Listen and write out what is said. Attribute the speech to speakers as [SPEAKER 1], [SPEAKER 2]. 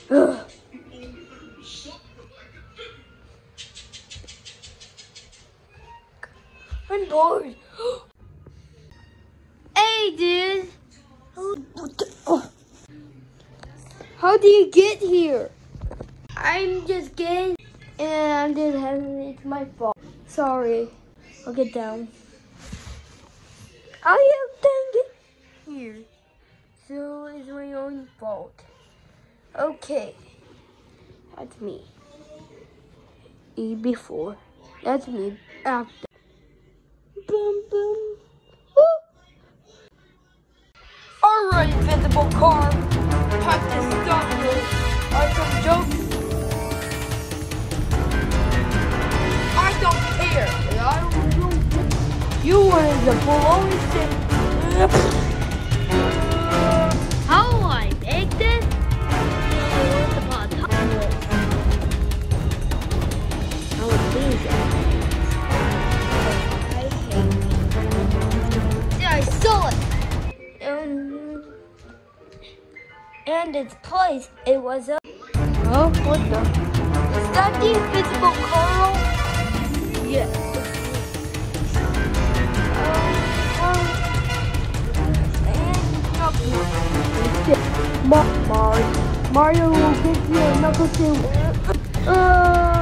[SPEAKER 1] Ugh. I'm bored. Hey, dude. How do you get here? I'm just getting, and I'm just having it's my fault. Sorry. I'll get down. I have done get here, so it's my own fault. Okay, that's me. E before, that's me after. Boom, boom. Woo. All right, invisible car. Time to stop this. Are some jokes? I don't care. I don't care. You were the bullshit.
[SPEAKER 2] How do I make this?
[SPEAKER 1] I saw it. And its place, it was a... Oh, what the? Is that the invisible Carl? Yes. And Mario will give you a knuckle sandwich.